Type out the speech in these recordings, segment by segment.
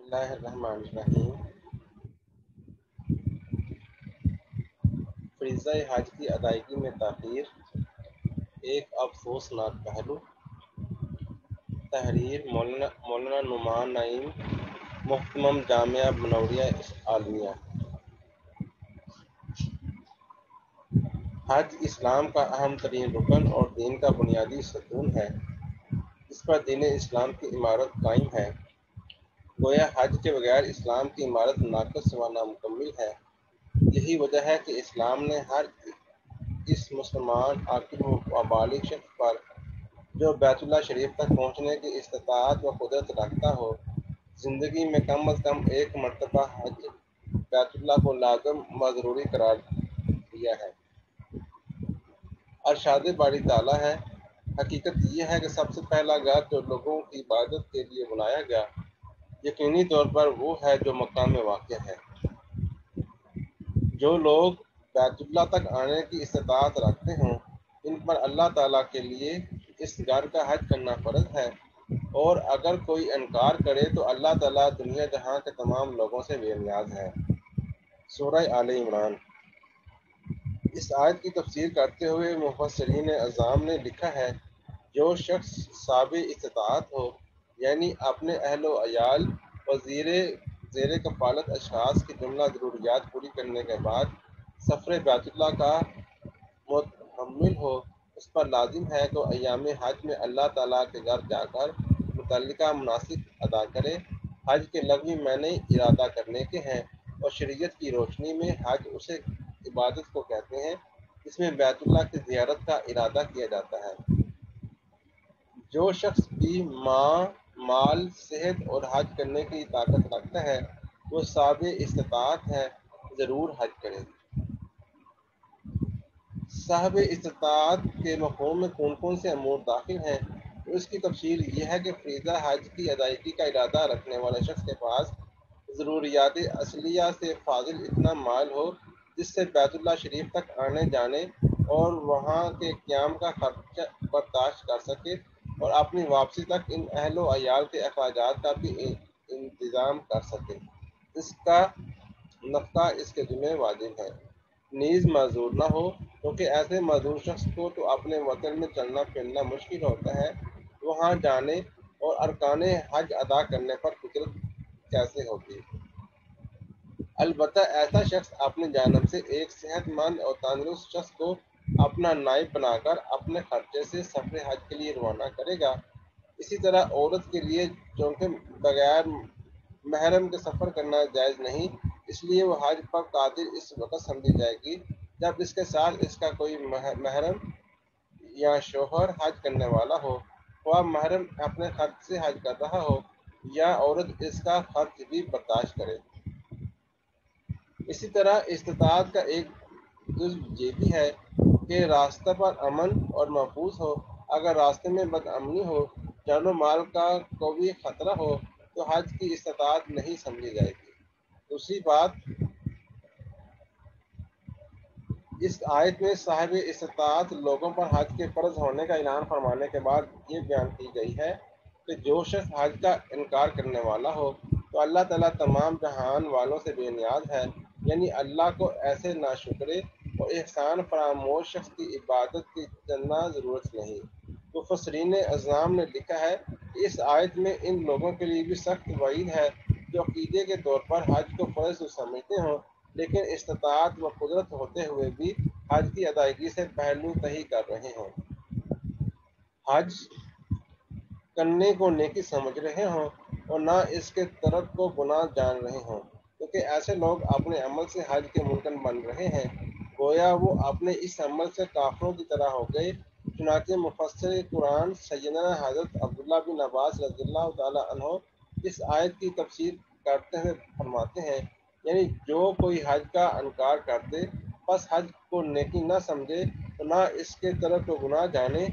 اللہ الرحمن الرحیم۔ فریضہ حج کی ادائیگی میں تاخیر ایک افسوسناک پہلو۔ تحریر مولانا نعمان نعیم، محتمم جامعہ منوریہ عالمیہ۔ حج اسلام کا اہم ترین رکن اور دین کا بنیادی ستون ہے۔ اس پر دین اسلام کی عمارت قائم ہے۔ گویا حج کے بغیر اسلام کی عمارت ناقص و نامکمل ہے۔ یہی وجہ ہے کہ اسلام نے ہر اس مسلمان عاقل و بالغ شخص پر جو بیت اللہ شریف تک پہنچنے کی استطاعت و قدرت رکھتا ہو، زندگی میں کم از کم ایک مرتبہ حج بیت اللہ کو لازم و ضروری قرار دیا ہے۔ ارشاد باری تعالیٰ ہے، حقیقت یہ ہے کہ سب سے پہلا گھر جو لوگوں کی عبادت کے لیے بنایا گیا، یقینی طور پر وہ ہے جو مکہ میں واقع ہے۔ جو لوگ بیت اللہ تک آنے کی استطاعت رکھتے ہوں، ان پر اللہ تعالیٰ کے لیے اس گھر کا حج کرنا فرض ہے، اور اگر کوئی انکار کرے تو اللہ تعالیٰ دنیا جہاں کے تمام لوگوں سے بے نیاز ہے۔ سورہ آل عمران۔ اس آیت کی تفسیر کرتے ہوئے مفسرین اعظام نے لکھا ہے، جو شخص صاحب استطاعت ہو، یعنی اپنے اہل و عیال و زیر کفالت اشخاص کی جملہ ضروریات پوری کرنے کے بعد سفر بیت اللہ کا متحمل ہو، اس پر لازم ہے کہ ایام حج میں اللہ تعالیٰ کے گھر جا کر متعلقہ مناسک ادا کرے۔ حج کے لغوی معنی ارادہ کرنے کے ہیں، اور شریعت کی روشنی میں حج اسے عبادت کو کہتے ہیں جس میں بیت اللہ کی زیارت کا ارادہ کیا جاتا ہے۔ جو شخص بھی مال، صحت اور حج کرنے کی طاقت رکھتا ہے، وہ صاحب استطاعت ہے، ضرور حج کرے۔ صاحب استطاعت کے مفہوم میں کون کون سے امور داخل ہیں؟ تو اس کی تفصیل یہ ہے کہ فریضہ حج کی ادائیگی کا ارادہ رکھنے والے شخص کے پاس ضروریات اصلیہ سے فاضل اتنا مال ہو جس سے بیت اللہ شریف تک آنے جانے اور وہاں کے قیام کا خرچ برداشت کر سکے، اور اپنی واپسی تک ان اہل و عیال کے اخراجات کا بھی انتظام کر سکے۔ اس کا نفقہ اس کے ذمہ واجب ہے۔ نیز معذور نہ ہو، کیونکہ ایسے معذور شخص کو تو اپنے وطن میں چلنا پھرنا مشکل ہوتا ہے، وہاں جانے اور ارکان حج ادا کرنے پر قدرت کیسے ہوگی؟ البتہ ایسا شخص اپنی جانب سے ایک صحت مند اور تندرست شخص کو اپنا نائب بنا کر اپنے خرچے سے سفر حج کے لیے روانہ کرے گا۔ اسی طرح عورت کے لیے چونکہ بغیر محرم کے سفر کرنا جائز نہیں، اس لیے وہ حج پر قادر اس وقت سمجھی جائے گی جب اس کے ساتھ اس کا کوئی محرم یا شوہر حج کرنے والا ہو، خواہ محرم اپنے خرچ سے حج کر رہا ہو یا عورت اس کا خرچ بھی برداشت کرے۔ اسی طرح استطاعت کا ایک جزو یہ بھی ہے کہ راستہ پر امن اور محفوظ ہو۔ اگر راستے میں بدامنی ہو، جان و مال کا کوئی خطرہ ہو، تو حج کی استطاعت نہیں سمجھی جائے گی۔ دوسری بات، اس آیت میں صاحب استطاعت لوگوں پر حج کے فرض ہونے کا اعلان فرمانے کے بعد یہ بیان کی گئی ہے کہ جو شخص حج کا انکار کرنے والا ہو تو اللہ تعالیٰ تمام جہان والوں سے بے نیاز ہے، یعنی اللہ کو ایسے ناشکرے اور احسان فراموش شخص کی عبادت کی چندہ ضرورت نہیں۔ مفسرین اعظام نے لکھا ہے کہ اس آیت میں ان لوگوں کے لیے بھی سخت وعید ہے جو عقیدے کے طور پر حج کو فرض تو سمجھتے ہوں، لیکن استطاعت و قدرت ہوتے ہوئے بھی حج کی ادائیگی سے پہلو تہی کر رہے ہوں، حج کرنے کو نیکی سمجھ رہے ہوں اور نہ اس کے ترک کو گناہ جان رہے ہوں، کیونکہ ایسے لوگ اپنے عمل سے حج کے ممکن بن رہے ہیں، گویا وہ اپنے اس عمل سے کافروں کی طرح ہو گئے۔ چنانچہ مفسر قرآن سیدنا حضرت عبداللہ بن عباس رضی اللہ تعالی عنہ اس آیت کی تفسیر کرتے ہوئے فرماتے ہیں، یعنی جو کوئی حج کا انکار کر دے، پس حج کو نیکی نہ سمجھے تو نہ اس کے ترک کو گناہ جانے۔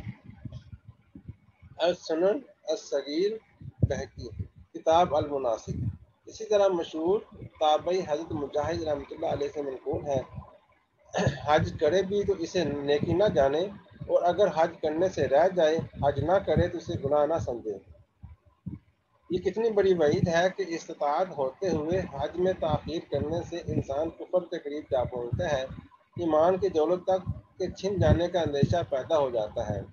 السنن الصغیر بہقی، کتاب المناسک۔ اسی طرح مشہور تابعی حضرت مجاہد رحمۃ اللہ علیہ سے منقول ہے، حج کرے بھی تو اسے نیکی نہ جانے، اور اگر حج کرنے سے رہ جائے، حج نہ کرے تو اسے گناہ نہ سمجھے۔ یہ کتنی بڑی وعید ہے کہ استطاعت ہوتے ہوئے حج میں تاخیر کرنے سے انسان کفر کے قریب جا پہنچتا ہے، ایمان کی دولت تک کے چھن جانے کا اندیشہ پیدا ہو جاتا ہے۔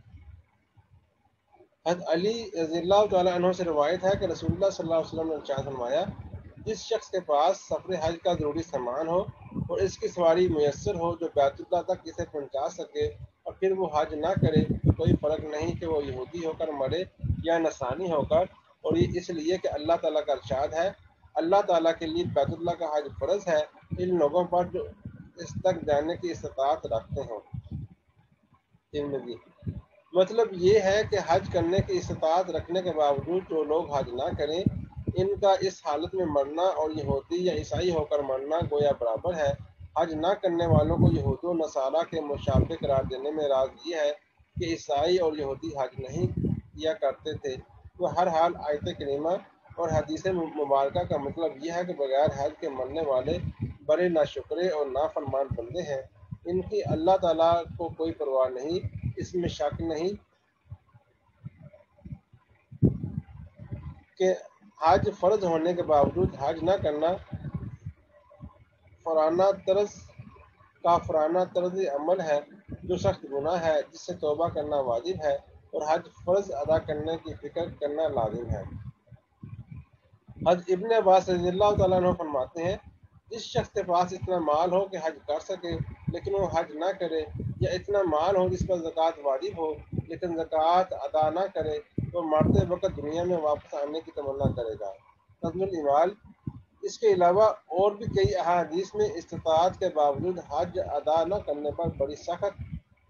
حضرت علی رضی اللہ تعالیٰ عنہ سے روایت ہے کہ رسول اللہ صلی اللہ علیہ وسلم نے ارشاد فرمایا، جس شخص کے پاس سفر حج کا ضروری سامان ہو اور اس کی سواری میسر ہو جو بیت اللہ تک اسے پہنچا سکے اور پھر وہ حج نہ کرے تو کوئی فرق نہیں کہ وہ یہودی ہو کر مرے یا نصرانی ہو کر، اور یہ اس لیے کہ اللہ تعالیٰ کا ارشاد ہے، اللہ تعالیٰ کے لیے بیت اللہ کا حج فرض ہے ان لوگوں پر جو اس تک جانے کی استطاعت رکھتے ہوں۔ ترمذی۔ مطلب یہ ہے کہ حج کرنے کی استطاعت رکھنے کے باوجود جو لوگ حج نہ کریں، ان کا اس حالت میں مرنا اور یہودی یا عیسائی ہو کر مرنا گویا برابر ہے۔ حج نہ کرنے والوں کو یہود و نصارہ کے مشابہ قرار دینے میں راز یہ ہے کہ عیسائی اور یہودی حج نہیں کیا کرتے تھے۔ وہ ہر حال آیت کریمہ اور حدیث مبارکہ کا مطلب یہ ہے کہ بغیر حج کے مرنے والے بڑے ناشکرے اور نافرمان بندے ہیں، ان کی اللہ تعالیٰ کو کوئی پرواہ نہیں۔ اس میں شک نہیں کہ حج فرض ہونے کے باوجود حج نہ کرنا کافرانہ طرز عمل ہے جو سخت گناہ ہے، جس سے توبہ کرنا واجب ہے اور حج فرض ادا کرنے کی فکر کرنا لازم ہے۔ حضرت ابن عباس رضی اللہ تعالیٰ عنہ فرماتے ہیں، جس شخص کے پاس اتنا مال ہو کہ حج کر سکے لیکن وہ حج نہ کرے، یا اتنا مال ہو جس پر زکوٰۃ واجب ہو لیکن زکوٰۃ ادا نہ کرے، وہ مرتے وقت دنیا میں واپس آنے کی تمنا کرے گا۔ نظم الایمال۔ اس کے علاوہ اور بھی کئی احادیث میں استطاعت کے باوجود حج ادا نہ کرنے پر بڑی سخت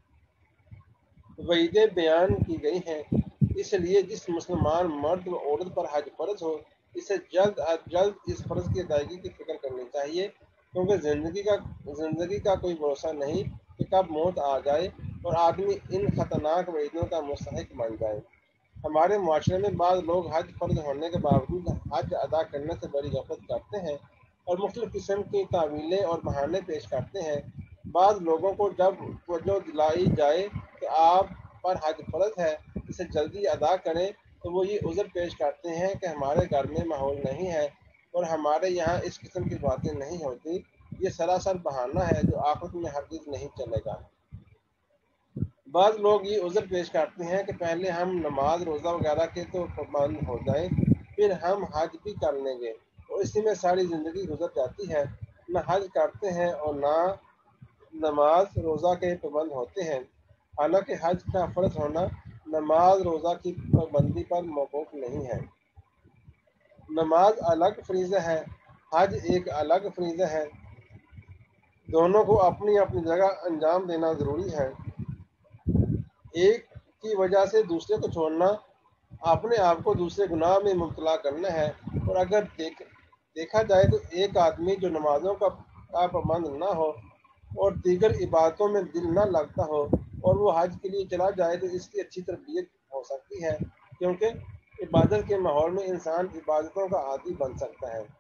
وعیدیں بیان کی گئی ہیں۔ اس لیے جس مسلمان مرد و عورت پر حج فرض ہو، اسے جلد از جلد اس فرض کی ادائیگی کی فکر کرنی چاہیے، کیونکہ زندگی کا کوئی بھروسہ نہیں کہ کب موت آ جائے اور آدمی ان خطرناک وعیدوں کا مستحق بن جائے۔ ہمارے معاشرے میں بعض لوگ حج فرض ہونے کے باوجود حج ادا کرنے سے بڑی غفلت کرتے ہیں اور مختلف قسم کی تعویلیں اور بہانے پیش کرتے ہیں۔ بعض لوگوں کو جب توجہ دلائی جائے کہ آپ پر حج فرض ہے، اسے جلدی ادا کریں، تو وہ یہ عذر پیش کرتے ہیں کہ ہمارے گھر میں ماحول نہیں ہے اور ہمارے یہاں اس قسم کی باتیں نہیں ہوتی۔ یہ سراسر بہانہ ہے جو آخرت میں ہرگز نہیں چلے گا۔ بعض لوگ یہ عذر پیش کرتے ہیں کہ پہلے ہم نماز روزہ وغیرہ کے تو پابند ہو جائیں، پھر ہم حج بھی کر لیں گے، اور اسی میں ساری زندگی گزر جاتی ہے۔ نہ حج کرتے ہیں اور نہ نماز روزہ کے پابند ہوتے ہیں، حالانکہ حج کا فرض ہونا نماز روزہ کی پابندی پر موقوف نہیں ہے۔ نماز الگ فریضہ ہے، حج ایک الگ فریضہ ہے، دونوں کو اپنی اپنی جگہ انجام دینا ضروری ہے۔ ایک کی وجہ سے دوسرے کو چھوڑنا اپنے آپ کو دوسرے گناہ میں مبتلا کرنا ہے، اور اگر دیکھا جائے تو ایک آدمی جو نمازوں کا پابند نہ ہو اور دیگر عبادتوں میں دل نہ لگتا ہو اور وہ حج کے لیے چلا جائے تو اس کی اچھی تربیت ہو سکتی ہے، کیونکہ عبادت کے ماحول میں انسان عبادتوں کا عادی بن سکتا ہے۔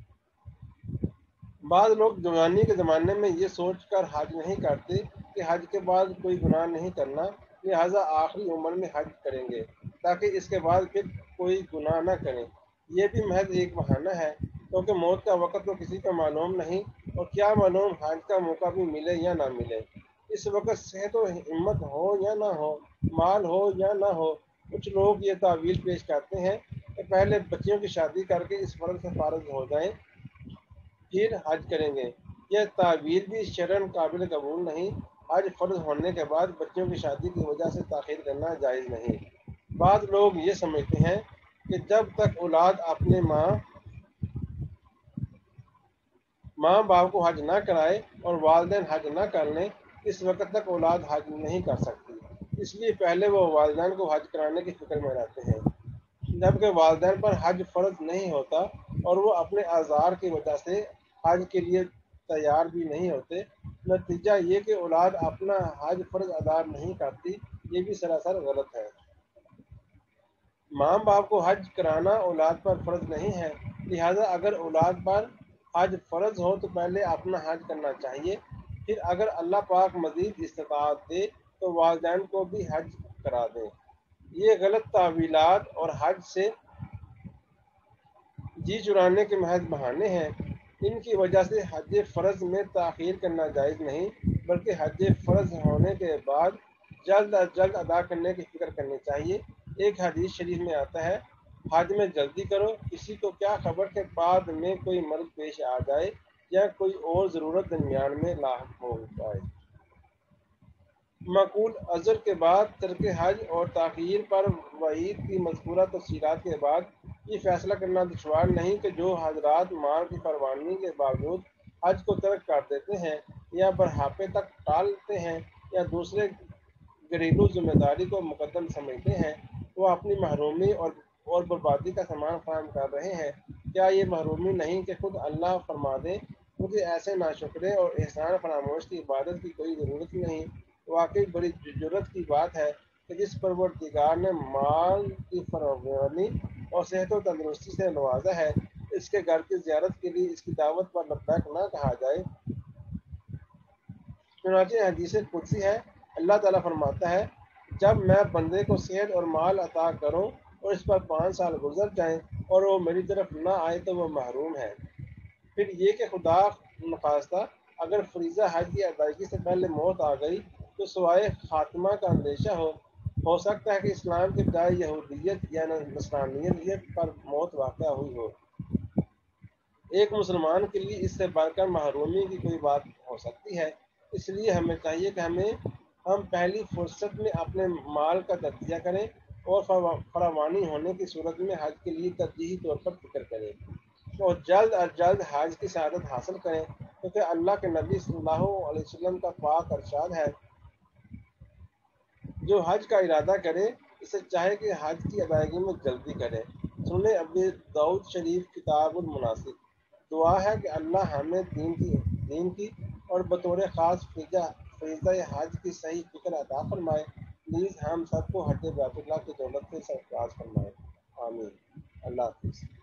بعض لوگ جوانی کے زمانے میں یہ سوچ کر حج نہیں کرتے کہ حج کے بعد کوئی گناہ نہیں کرنا، لہٰذا آخری عمر میں حج کریں گے تاکہ اس کے بعد پھر کوئی گناہ نہ کریں۔ یہ بھی محض ایک بہانہ ہے، کیونکہ موت کا وقت تو کسی کو معلوم نہیں، اور کیا معلوم حج کا موقع بھی ملے یا نہ ملے۔ اس وقت صحت و ہمت ہو یا نہ ہو، مال ہو یا نہ ہو، کچھ لوگ یہ تعویل پیش کرتے ہیں کہ پہلے بچیوں کی شادی کر کے اس فرض سے فارغ ہو جائیں پھر حج کریں گے۔ یہ تعویل بھی شرعاً قابل قبول نہیں۔ حج فرض ہونے کے بعد بچیوں کی شادی کی وجہ سے تاخیر کرنا جائز نہیں۔ بعض لوگ یہ سمجھتے ہیں کہ جب تک اولاد اپنے ماں باپ کو حج نہ کرائے اور والدین حج نہ کر لیں، اس وقت تک اولاد حج نہیں کر سکتی، اس لیے پہلے وہ والدین کو حج کرانے کی فکر میں رہتے ہیں، جبکہ والدین پر حج فرض نہیں ہوتا اور وہ اپنے اعذار کی وجہ سے حج کے لیے تیار بھی نہیں ہوتے۔ نتیجہ یہ کہ اولاد اپنا حج فرض ادا نہیں کرتی، یہ بھی سراسر غلط ہے۔ ماں باپ کو حج کرانا اولاد پر فرض نہیں ہے، لہذا اگر اولاد پر حج فرض ہو تو پہلے اپنا حج کرنا چاہیے، پھر اگر اللہ پاک مزید استطاعت دے تو والدین کو بھی حج کرا دیں۔ یہ غلط تعویلات اور حج سے جی چرانے کے محض بہانے ہیں۔ ان کی وجہ سے حج فرض میں تاخیر کرنا جائز نہیں، بلکہ حج فرض ہونے کے بعد جلد از جلد ادا کرنے کی فکر کرنی چاہیے۔ ایک حدیث شریف میں آتا ہے، حج میں جلدی کرو، کسی کو کیا خبر کہ بعد میں کوئی مرض پیش آ جائے یا کوئی اور ضرورت درمیان میں لاحق ہو جائے۔ معقول عذر کے بعد ترک حج اور تاخیر پر وعید کی مذکورہ تفصیلات کے بعد یہ فیصلہ کرنا دشوار نہیں کہ جو حضرات مال کی فراوانی کے باوجود حج کو ترک کر دیتے ہیں یا بڑھاپے تک ٹالتے ہیں یا دوسرے گھریلو ذمہ داری کو مقدم سمجھتے ہیں، وہ اپنی محرومی اور بربادی کا سامان فراہم کر رہے ہیں۔ کیا یہ محرومی نہیں کہ خود اللہ فرما دے، مجھے ایسے ناشکرے اور احسان فراموش کی عبادت کی کوئی ضرورت ہی نہیں۔ واقعی بڑی جرت کی بات ہے کہ جس پروردگار نے مال کی فراوانی اور صحت و تندرستی سے نوازا ہے، اس کے گھر کی زیارت کے لیے اس کی دعوت پر لبیک نہ کہا جائے۔ چنانچہ حدیث قدسی ہے، اللہ تعالیٰ فرماتا ہے، جب میں بندے کو صحت اور مال عطا کروں اور اس پر 5 سال گزر جائیں اور وہ میری طرف نہ آئے تو وہ محروم ہے۔ پھر یہ کہ خدا نخواستہ اگر فریضہ حج کی ادائیگی سے پہلے موت آ گئی تو سوائے خاتمہ کا اندیشہ ہو سکتا ہے کہ اسلام کے بجائے یہودیت یا نصرانیت پر موت واقع ہوئی ہو۔ ایک مسلمان کے لیے اس سے بڑھ کر محرومی کی کوئی بات ہو سکتی ہے؟ اس لیے ہمیں چاہیے کہ ہم پہلی فرصت میں اپنے مال کا تجزیہ کریں اور فراوانی ہونے کی صورت میں حج کے لیے ترجیحی طور پر فکر کریں اور جلد از جلد حج کی سعادت حاصل کریں، کیونکہ اللہ کے نبی صلی اللہ علیہ وسلم کا پاک ارشاد ہے، جو حج کا ارادہ کرے اسے چاہے کہ حج کی ادائیگی میں جلدی کرے۔ سنن ابی داؤد شریف کتاب المناسک۔ دعا ہے کہ اللہ ہمیں دین کی اور بطور خاص فریضہ حج کی صحیح فکر عطا فرمائے، نیز ہم سب کو حج بیت اللہ کی دولت سے سرفراز فرمائے، آمین۔ اللہ حافظ۔